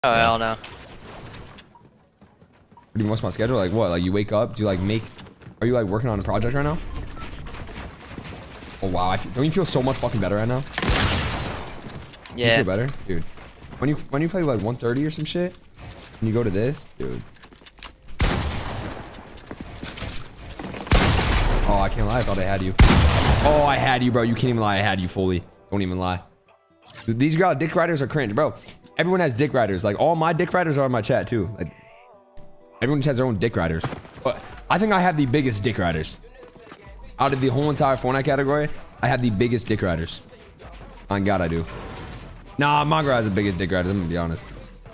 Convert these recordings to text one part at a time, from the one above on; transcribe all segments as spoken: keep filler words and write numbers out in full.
Oh hell no. What do you what's my schedule? Like what? Like you wake up, do you like make are you like working on a project right now? Oh wow, I feel, don't you feel so much fucking better right now? Yeah. You feel better? Dude. When you when you play like one thirty or some shit, and you go to this, dude. Oh, I can't lie, I thought I had you. Oh, I had you, bro. You can't even lie, I had you fully. Don't even lie. These girl dick riders are cringe, bro. Everyone has dick riders. Like all my dick riders are in my chat too. Like everyone just has their own dick riders. But I think I have the biggest dick riders. Out of the whole entire Fortnite category, I have the biggest dick riders. On God, I do. Nah, Mongra has the biggest dick riders, I'm gonna be honest.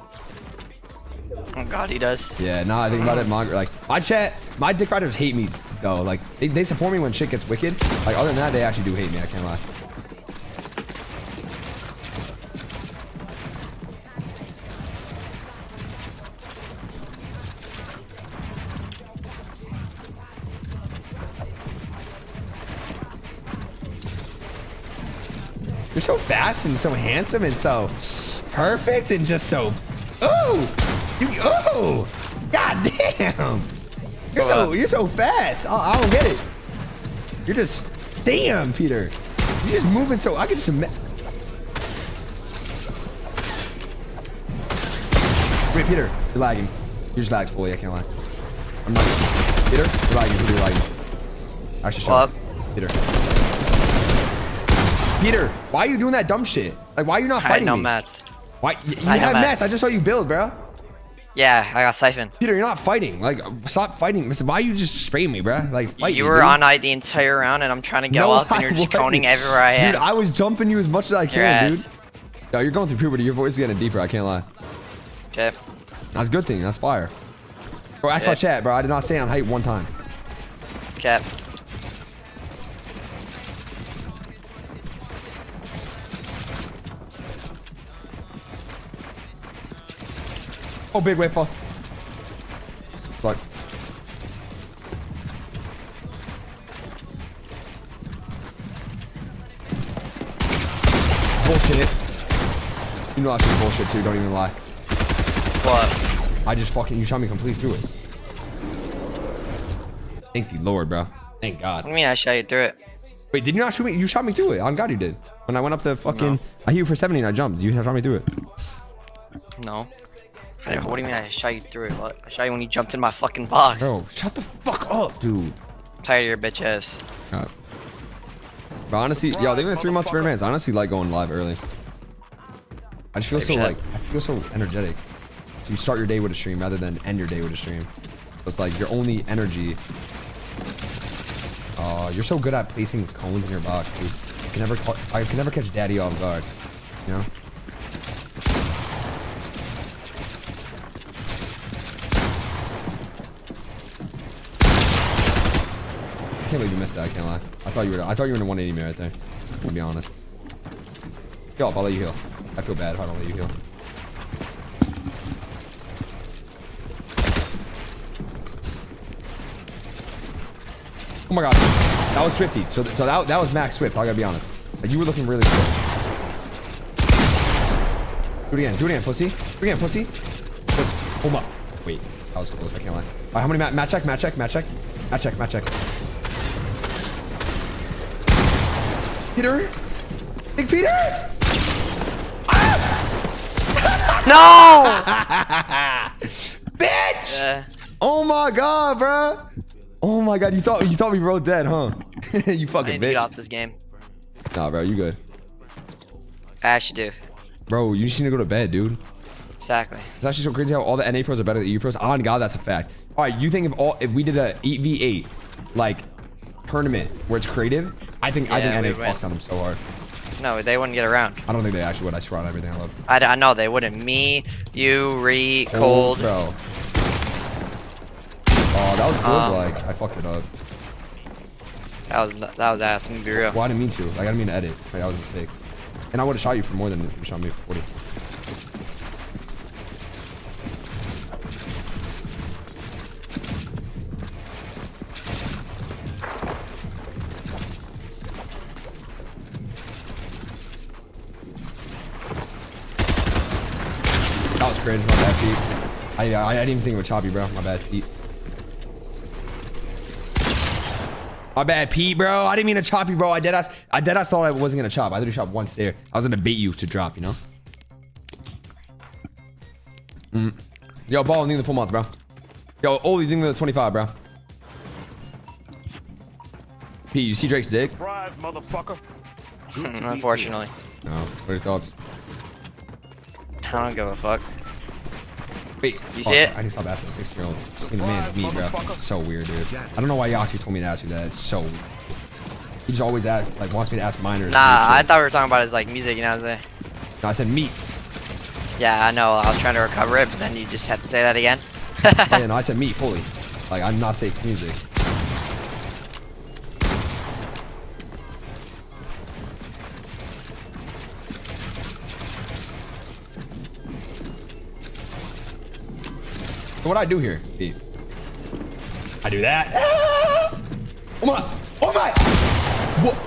Oh God, he does. Yeah, nah, I think about it, Mongra. Like my chat, my dick riders hate me though. Like they, they support me when shit gets wicked. Like other than that, they actually do hate me, I can't lie. You're so fast and so handsome and so perfect and just so oh you oh god damn you're so you're so fast. I, I don't get it. You're just damn Peter. You're just moving so I can just imagine. Wait, Peter, you're lagging. You're just lagging fully. I can't lie. I'm not. Peter, you're lagging. Peter, you're lagging. Actually, shut up, Peter. Peter, why are you doing that dumb shit? Like, why are you not I fighting had no me? mats. Why? You, you I have know mats. I just saw you build, bro. Yeah, I got siphon. Peter, you're not fighting. Like, stop fighting. Why you just spray me, bro? Like, fight You me, were dude. on I the entire round, and I'm trying to go No, up, and you're I just coning wasn't. everywhere I am. Dude, I was jumping you as much as I Your can, dude. ass. Yo, you're going through puberty. Your voice is getting deeper. I can't lie. Okay. That's a good thing. That's fire. Bro, ask Yeah. my chat, bro. I did not say on height one time. It's cap. Oh, big wave fall. Fuck. Bullshit. You know that's some bullshit too. Don't even lie. What? I just fucking you shot me complete through it. Thank the Lord, bro. Thank God. What do you mean I shot you through it? Wait, did you not shoot me? You shot me through it. On God, you did. When I went up the fucking, No. I hit you for seventy and I jumped. You shot me through it. No. I didn't- What do you mean I shot you through it? What? I shot you when you jumped in my fucking box. Bro, shut the fuck up, dude. I'm tired of your bitch ass. God. But honestly, yo, they've been three months for advance. I honestly like going live early. I just feel so Shit. like, I feel so energetic. So you start your day with a stream rather than end your day with a stream. So it's like your only energy. Oh, you're so good at placing cones in your box, dude. I can never, ca- I can never catch daddy off guard. You know? I can't believe you missed that. I can't lie. I thought you were. I thought you were in a one eighty me right there. To be honest. Heal up. I'll let you heal. I feel bad if I don't let you heal. Oh my god. That was Swifty. So, th so that, that was Max Swift. I gotta be honest. Like you were looking really good. Do it again. Do it again, pussy. Do it again, pussy. Pussy. Oh my. Wait. That was close. I can't lie. All right. How many mat? Mat check. Mat check. Mat check. Mat check. Mat check. Peter? Big Peter? No! Bitch! Uh, Oh my god, bro. Oh my god, you thought you thought we rode dead, huh? You I fucking need to get bitch. off this game. Nah, bro, you good. I actually do. Bro, you just need to go to bed, dude. Exactly. It's actually so crazy how all the N A pros are better than E U pros. On God, that's a fact. All right, you think if all if we did a eight v eight like tournament where it's creative, I think I Yeah, think N A we'd win. fucks on them so hard. No, they wouldn't get around. I don't think they actually would. I swear on everything I love. I, I know they wouldn't. Me, you, Re, Oh, Cold. bro. Oh, that was good. Um, like I fucked it up. That was that was ass. I'm gonna be real. Well, I didn't mean to. Like, I didn't mean to edit. Like, that was a mistake. And I would have shot you for more than you shot me for forty. That was cringe. My bad, Pete. I, I, I didn't even think it would chop you, bro. My bad, Pete. My bad, Pete, bro. I didn't mean to chop you, bro. I deadass, I deadass thought I wasn't gonna chop. I literally chopped once there. I was gonna bait you to drop, you know? Mm. Yo, ball, need the full mods, bro. Yo, Oli, think the twenty-five, bro. Pete, you see Drake's dick? Surprise, motherfucker. Unfortunately. No. What are your thoughts? I don't give a fuck. Wait, You fuck, see it? I can stop asking a sixteen-year-old. Just need a man to me, bro. It's so weird, dude. I don't know why Yachi told me to ask you that. It's so weird. He just always asks, like, wants me to ask minors. Nah, I thought we were talking about his like music, you know what I'm saying? No, I said meat. Yeah, I know. I was trying to recover it, but then you just had to say that again. Oh, yeah, no, I said meat fully. Like, I'm not saying music. So what I do here, Pete? I do that. Ah! Oh my! Oh my! What?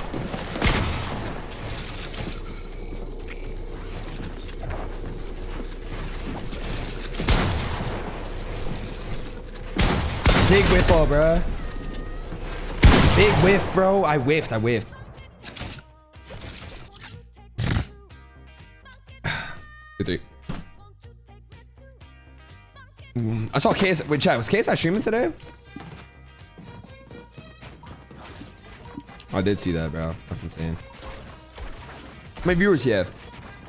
Big whiff, ball, bro. Big whiff, bro. I whiffed. I whiffed. Good three. Mm, I saw K S. Wait, chat. Was K S I streaming today? Oh, I did see that, bro. That's insane. How many viewers you have?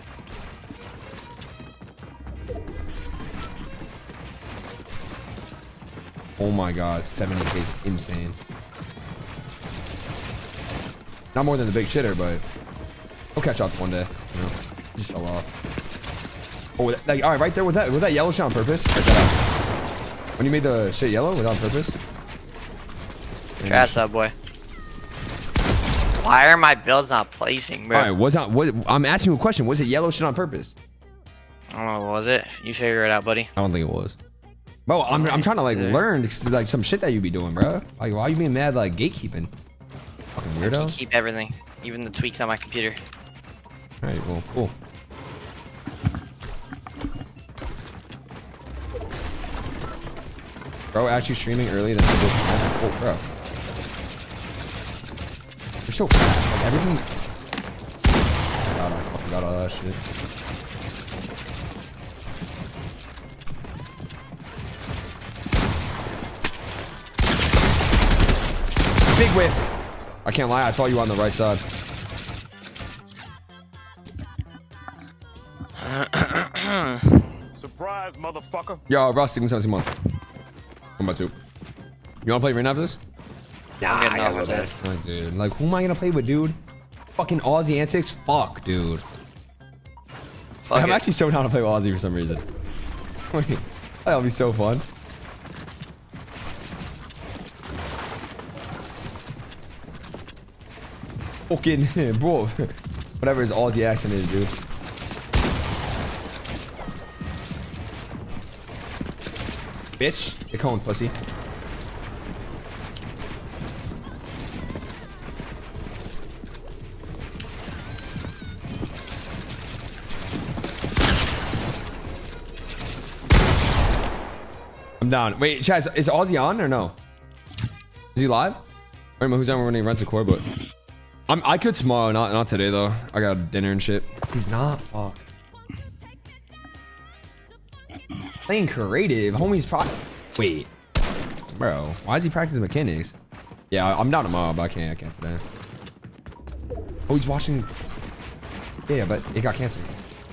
Oh my god, seventy K is insane. Not more than the big shitter, but he'll catch up one day. You know, he just fell off. Oh, like, all right, right there. Was that was that yellow shit on purpose? Check that out. When you made the shit yellow, was that on purpose? Trash that boy. Why are my builds not placing, bro? All right, was not. What, I'm asking you a question. Was it yellow shit on purpose? I don't know. Was it? You figure it out, buddy. I don't think it was. Bro, I'm, I'm trying to like Dude. learn like some shit that you be doing, bro. Like, why are you being mad like gatekeeping? Fucking I weirdo. keep everything, even the tweaks on my computer. All right, well, cool. Bro, actually streaming early than people. Oh, bro. You're so fast. Like everything. God, I forgot all that shit. Big whiff. I can't lie, I thought you were on the right side. Surprise, motherfucker. Yo, Rusty, seventeen months. One by two. You wanna play right now for this? I'm getting over this. Like, dude, like, who am I gonna play with, dude? Fucking Aussie antics? Fuck, dude. Fuck I'm it. actually so down to play with Aussie for some reason. That'll be so fun. Fucking bro, whatever his Aussie accent is, dude. Bitch, get calling pussy. I'm down. Wait, Chaz, is Aussie on or no? Is he live? I don't know who's on when he runs a core, but I'm, I could tomorrow, not not today though. I got dinner and shit. He's not. Fuck. Playing creative, homie's pro. Wait, bro, why is he practicing mechanics? Yeah, I'm down tomorrow, but I can't. I can't today. Oh, he's watching. Yeah, but it got canceled.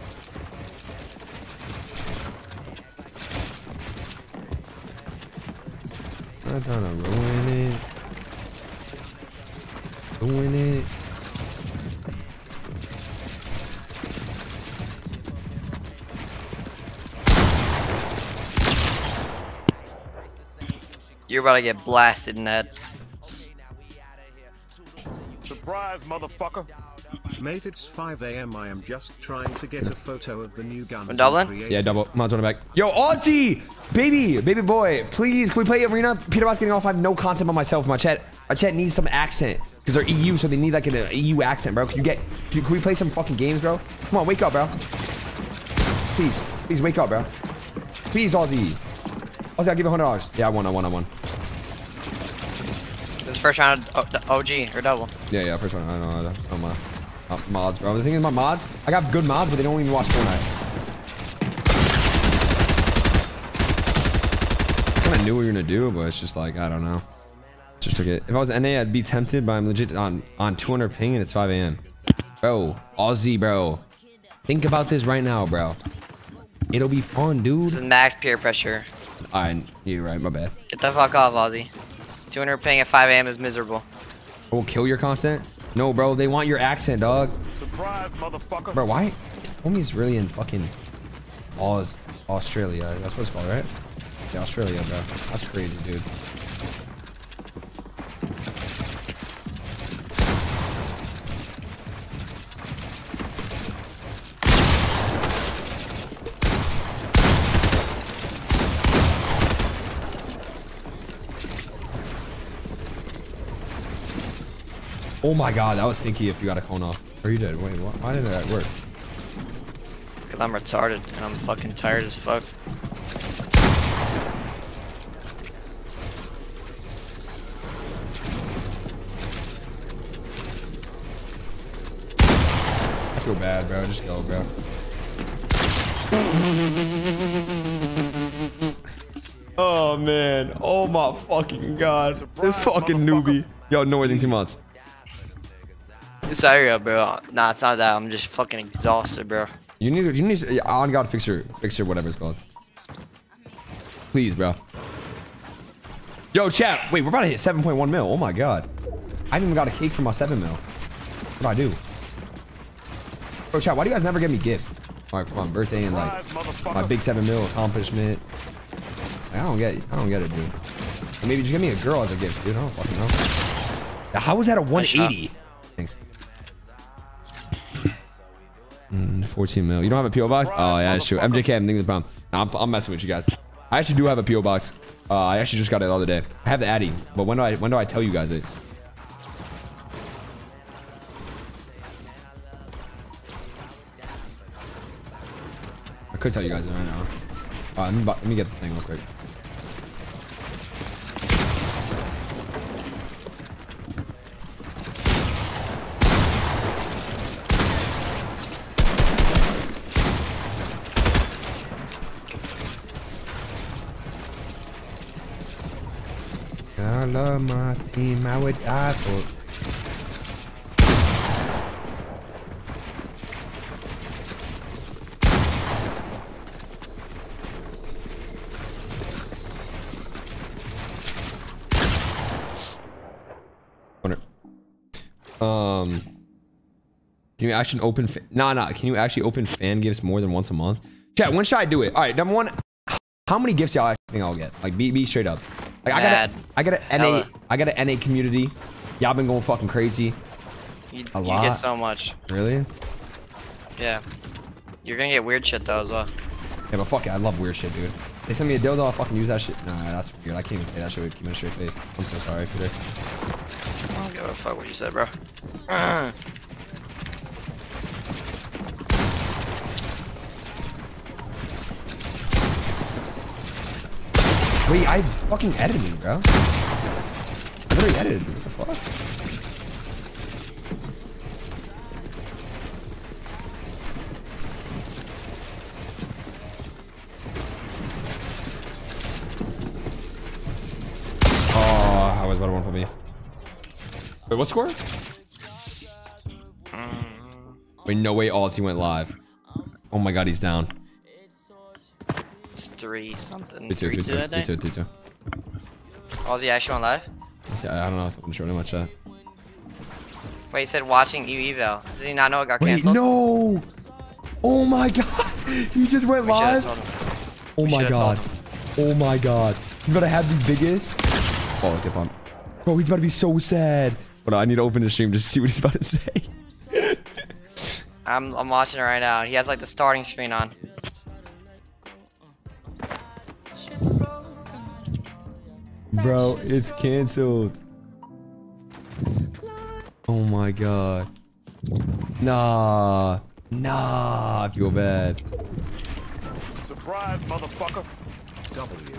I'm trying to ruin it. Ruin it. You're about to get blasted in that. Surprise, motherfucker. Mate, it's five A M I am just trying to get a photo of the new gun. From Dublin? Yeah, double. I'm on back. Yo, Aussie! Baby, baby boy, please, can we play Arena? Peter Boss getting off. I have no concept on myself. My chat, my chat needs some accent. Because they're E U, so they need like an E U accent, bro. Can you get, can, can we play some fucking games, bro? Come on, wake up, bro. Please, please wake up, bro. Please, Aussie. Aussie, I'll give you one hundred dollars. Yeah, I won, I won, I won. This is first round of O- O G or double. Yeah, yeah, first one. I don't know. I don't know. Uh, mods, bro. The thing is, my mods, I got good mods, but they don't even watch Fortnite. I kind of knew what you were gonna do, but it's just like, I don't know. Just took it. If I was N A, I'd be tempted, but I'm legit on on two hundred ping and it's five A M Bro, Aussie, bro. Think about this right now, bro. It'll be fun, dude. This is max peer pressure. Alright, you're right. My bad. Get the fuck off, Aussie. two hundred ping at five A M is miserable. I will kill your content. No, bro. They want your accent, dog. Surprise, motherfucker. Bro, why? Homie's really in fucking Aus Australia. That's what it's called, right? Yeah, Australia, bro. That's crazy, dude. Oh my god, that was stinky if you got a cone off. Or you did. Wait, what? Why didn't that work? Because I'm retarded and I'm fucking tired as fuck. I feel bad, bro. Just go, bro. Oh, man. Oh, my fucking god. This fucking newbie. Yo, no waiting two months. Sorry, bro. Nah, it's not that. I'm just fucking exhausted, bro. You need to, you need to, yeah, on God, fix your, fix your whatever it's called. Please, bro. Yo, chat. Wait, we're about to hit seven point one mil. Oh my god. I haven't even got a cake for my seven mil. What do I do? Bro, chat, why do you guys never give me gifts? All right, come on, birthday and like my big seven mil accomplishment. Like, I don't get it. I don't get it, dude. Or maybe just give me a girl as a gift, dude. I don't fucking know. Now, how was that a one eighty? Thanks. Mm, fourteen mil. You don't have a P O box? Oh yeah, that's true. M J K, I'm thinking the problem. No, I'm, I'm messing with you guys. I actually do have a P O box. Uh, I actually just got it the other day. I have the Addy, but when do I when do I tell you guys it? I could tell you guys it right now. Uh, let, me, let me get the thing real quick. I love my team. I would die for. Um, can you actually open? Nah, nah. Can you actually open fan gifts more than once a month? Chat, when should I do it? All right, number one. How many gifts y'all actually think I'll get? Like, be be straight up. Like, I got a, I got an N A, I got an N A community. Y'all been going fucking crazy. You, a you lot. get so much. Really? Yeah. You're gonna get weird shit though as well. Yeah, but fuck it, I love weird shit, dude. They send me a dildo, I'll fucking use that shit. Nah, that's weird. I can't even say that shit with keeping a straight face. I'm so sorry, Peter. I don't give a fuck what you said, bro. Wait, I fucking edited, bro. I literally edited. What the fuck? Oh, I was about to one for me. Wait, what score? Wait, no way, Aussie went live. Oh my god, he's down. It's three something. Two, two, three, two, two, I two, think. two, two, two. Aussie actually on live? Yeah, I don't know. Someone showed him my chat. Wait, he said watching you eval. Does he not know it got Wait, canceled? no! Oh my god! He just went We should've live? told him. Oh We my should've god. told Oh my god. He's about to have the biggest. Oh, get on. Bro, he's about to be so sad. But I need to open the stream just to see what he's about to say. I'm I'm watching it right now. He has like the starting screen on. Bro, it's canceled. Oh my god. Nah. Nah, I feel bad. Surprise, motherfucker. W.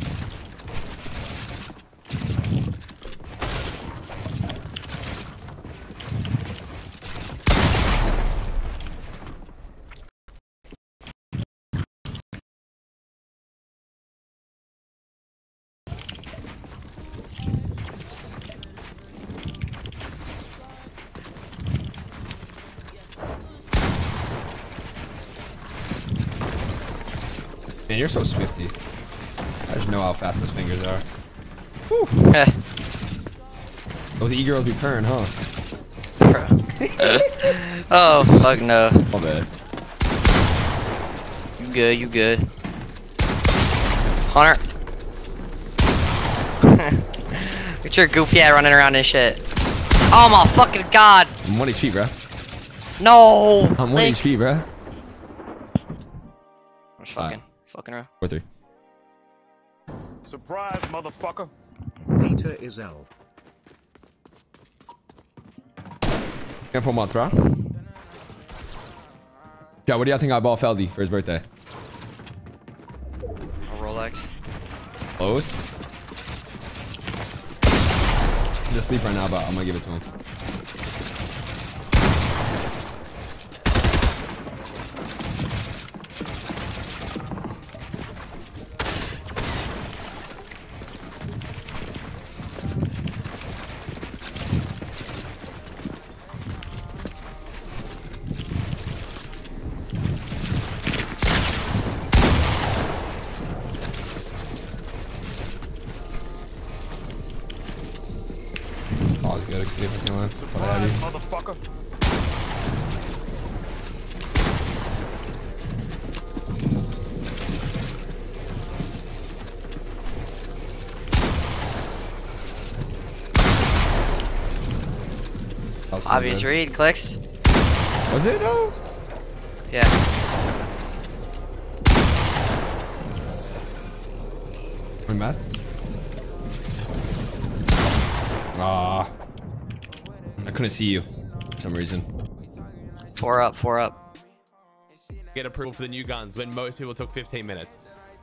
Man, you're so swifty. I just know how fast those fingers are. Whew. Those e-girls be purring, huh? Oh, fuck no. My bad. You good, you good. Hunter. Get your goofy ass running around this shit. Oh my fucking god. I'm one H P, bro. No. I'm one H P, bro. I'm just fucking, Right. fucking around. Four three. Surprise, motherfucker. Peter is L. And four months, bro. Yeah, what do y'all think I bought Feldy for his birthday? A Rolex. Close. He's asleep right now, but I'm gonna give it to him. Oh, it's good. See if I can win. What I Surprise, had motherfucker. you. That was so Obvious good. read, clicks. Was it though? Yeah. Win math? Ah. I couldn't see you for some reason. Four up, four up. Get approval for the new guns when most people took fifteen minutes.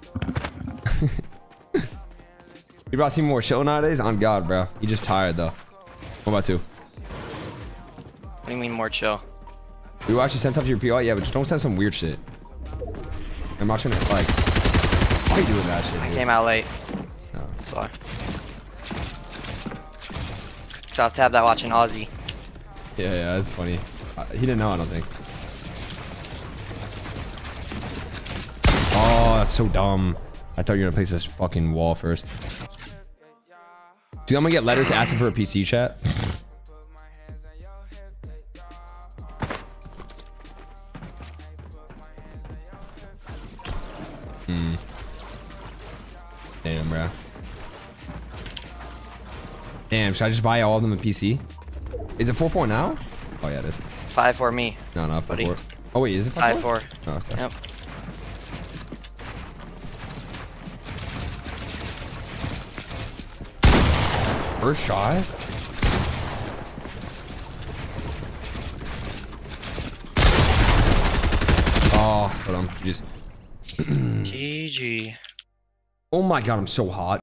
You about to see more show nowadays? On God, bro. You just tired though. What about two? What do you mean more chill? We will actually send stuff to your P R? Yeah, but just don't send some weird shit. I'm not gonna like. Why are you doing that shit? I Dude? came out late. No. That's why. So I was tabbed out watching Aussie. Yeah, yeah, that's funny. Uh, he didn't know, I don't think. Oh, that's so dumb. I thought you were gonna place this fucking wall first. Dude, I'm gonna get letters asking for a P C chat. Hmm. Damn, bro. Damn, should I just buy all of them a P C? Is it four four now? Oh yeah, it is. Five for me. No, no, four Buddy. four. Oh wait, is it Five five four? four. Oh, okay. Yep. First shot. Oh, so dumb. Jeez. G G. Oh my god, I'm so hot.